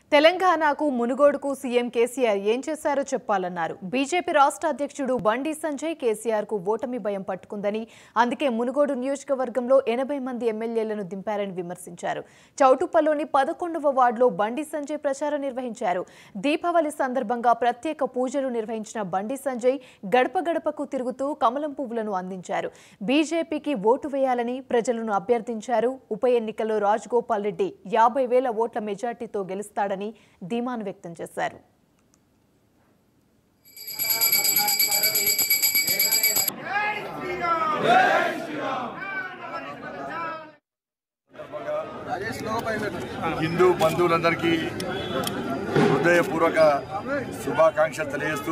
తెలంగాణకు మునుగోడుకు సీఎం కేసీఆర్ ఏం చేశారో చెప్పాలన్నారు. బీజేపీ రాష్ట్ర అధ్యక్షుడు బండి సంజయ్ కేసీఆర్కు ఓటమి భయం పట్టుకుందని, అందుకే మునుగోడు నియోజకవర్గంలో 80 మంది ఎమ్మెల్యేలను దింపారని విమర్శించారు. చౌటుప్పల్లోని 11వ వార్డులో బండి సంజయ్ ప్రచారం నిర్వహించారు. దీపావళి సందర్భంగా ప్రత్యేక పూజలు నిర్వహించిన బండి సంజయ్ గడప గడపకు తిరుగుతూ కమలం పువ్వులను అందించారు. బీజేపీకి ఓటు వేయాలని ప్రజలను అభ్యర్థించారు. ఉప ఎన్నికల్లో రాజగోపాల్ రెడ్డి 50,000 ఓట్ల మెజార్టీతో గెలుస్తాడని ధీమాను వ్యక్తం చేశారు. హిందూ బంధువులందరికీ హృదయపూర్వక శుభాకాంక్షలు తెలియజేస్తూ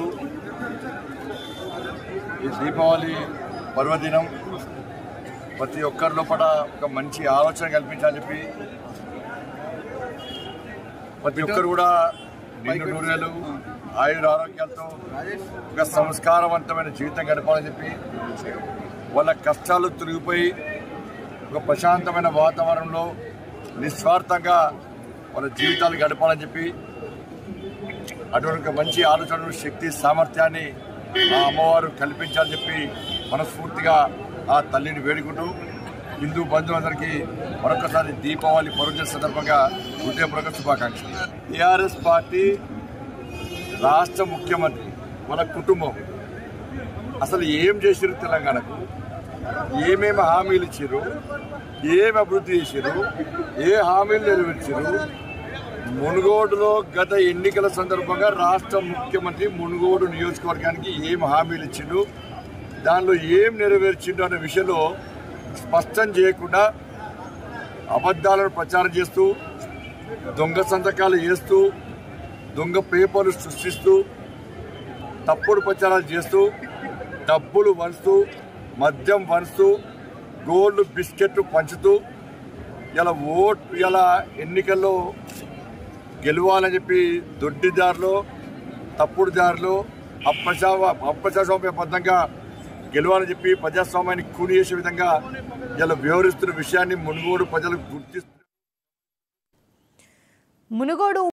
ఈ దీపావళి పర్వదినం ప్రతి ఒక్కరి లోపల ఒక మంచి ఆలోచన కల్పించాలని చెప్పి ప్రతి ఒక్కరు కూడా నిండు నూరేళ్ళు ఆయుర ఆరోగ్యాలతో ఒక సంస్కారవంతమైన జీవితం గడపాలని చెప్పి వాళ్ళ కష్టాలు తొలగిపోయి ఒక ప్రశాంతమైన వాతావరణంలో నిస్వార్థంగా వాళ్ళ జీవితాలు గడపాలని చెప్పి అటువంటి మంచి ఆలోచన శక్తి సామర్థ్యాన్ని ఆ అమ్మవారు కల్పించాలని చెప్పి మనస్ఫూర్తిగా ఆ తల్లిని వేడుకుంటూ హిందూ బంధువులందరికీ మరొకసారి దీపావళి పర్వదిన సందర్భంగా హృదయపూర్వక శుభాకాంక్షలు. టీఆర్ఎస్ పార్టీ రాష్ట్ర ముఖ్యమంత్రి మన కుటుంబం అసలు ఏం చేసిరు, తెలంగాణకు ఏమేమి హామీలు ఇచ్చారు, ఏమి అభివృద్ధి చేశారు, ఏ హామీలు నెరవేర్చారు, మునుగోడులో గత ఎన్నికల సందర్భంగా రాష్ట్ర ముఖ్యమంత్రి మునుగోడు నియోజకవర్గానికి ఏం హామీలు ఇచ్చిండు, దానిలో ఏం నెరవేర్చిండు అనే విషయంలో స్పష్టం చేయకుండా అబద్ధాలను ప్రచారం చేస్తూ దొంగ సంతకాలు చేస్తూ దొంగ పేపర్లు సృష్టిస్తూ తప్పుడు ప్రచారాలు చేస్తూ డబ్బులు వంచుతూ మద్యం వంచుతూ గోల్డ్ బిస్కెట్లు పంచుతూ ఇలా ఎన్నికల్లో గెలవాలని చెప్పి దొడ్డిదారులు తప్పుడు దారులు అప్రజాస్వామ్యబద్ధంగా గెలవాలని చెప్పి ప్రజాస్వామ్యాన్ని కూని చేసే విధంగా ఇలా వ్యవహరిస్తున్న విషయాన్ని మునుగోడు ప్రజలకు గుర్తిస్తూ మునుగోడు